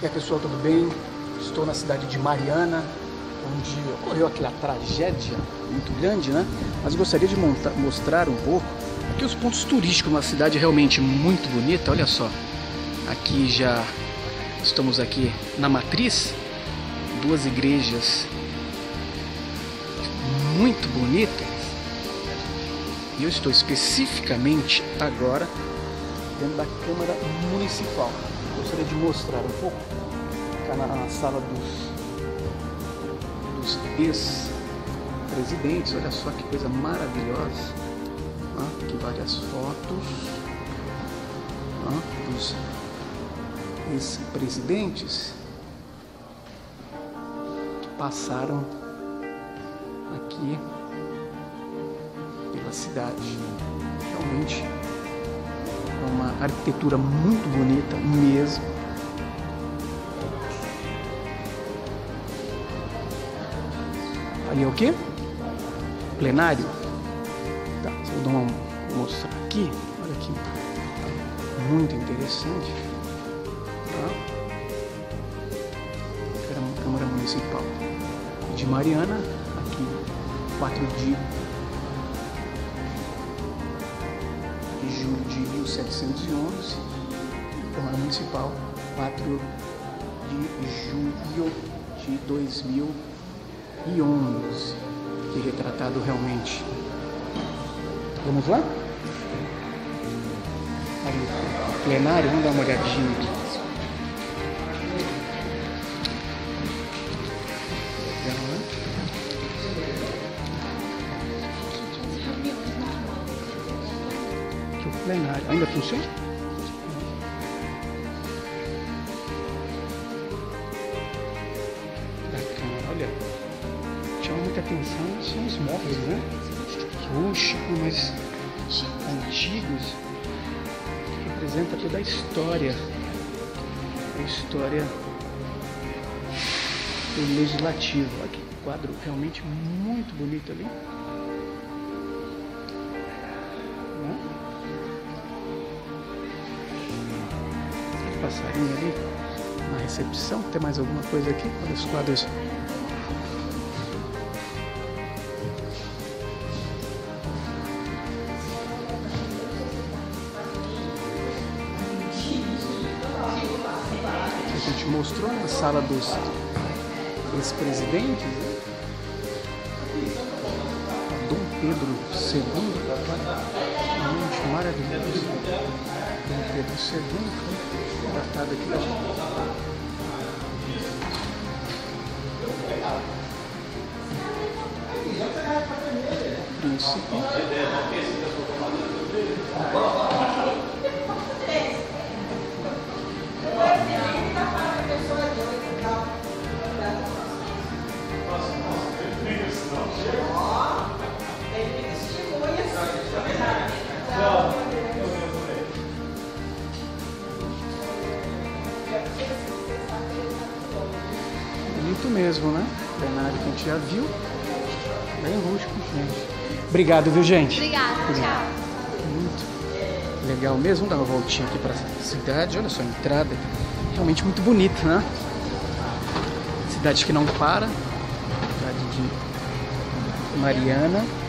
E aí, pessoal, tudo bem? Estou na cidade de Mariana, onde ocorreu aquela tragédia muito grande, né? Mas gostaria de mostrar um pouco aqui os pontos turísticos, uma cidade realmente muito bonita. Olha só, aqui já estamos aqui na matriz, duas igrejas muito bonitas. E eu estou especificamente agora dentro da Câmara Municipal. Gostaria de mostrar um pouco cá na sala dos ex-presidentes. Olha só que coisa maravilhosa. Aqui várias fotos dos ex-presidentes que passaram aqui pela cidade. Realmente é uma arquitetura muito bonita mesmo. Ali é o que? Plenário. Tá, vou mostrar aqui. Olha aqui, muito interessante. Tá? Câmara Municipal de Mariana, aqui 4 de julho de 1711, Câmara Municipal 4 de julho de 2011, que é retratado realmente. Vamos lá? Ali, plenário, vamos dar uma olhadinha aqui. Aqui o plenário. Ainda funciona? Bacana, olha. Chama muita atenção, são os móveis, né? Rústicos, mas antigos, que representa toda a história do legislativo. Olha que quadro realmente muito bonito ali, né? Passarinho ali na recepção. Tem mais alguma coisa aqui? Olha os quadros. A gente mostrou na sala dos ex-presidentes, né? Dom Pedro II, realmente maravilhoso. Dom Pedro II, tratado aqui. Príncipe. Bonito mesmo, né? Plenário que a gente já viu. Bem rústico, gente. Obrigado, viu, gente? Obrigada, tchau. Muito legal mesmo. Vamos dar uma voltinha aqui para a cidade. Olha só a entrada. Realmente muito bonita, né? Cidade que não para. Cidade de Mariana.